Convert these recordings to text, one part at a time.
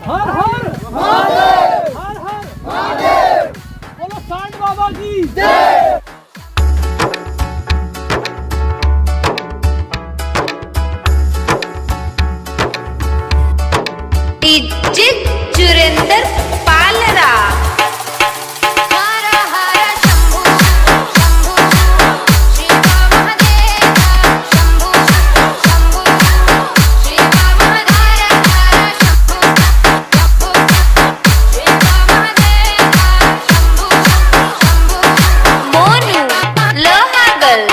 हर हर महादेव, हर हर महादेव, बोलो सांड बाबा की जय। डीजे जुरेंद्र पालरा। हर हर शंभू शंभू शिवा महादेव, शंभू शंभू शिवा महादेव, शंभू शंभू शिवा महादेव, शंभू शंभू मोनू लोहागल।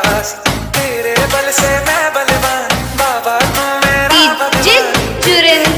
डीजे जुरेंद्र